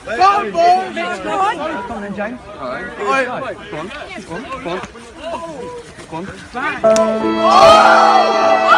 Go on, ball! Go on! Come on then, James. Alright. Go on. Go on. Go on. Go on. Oh!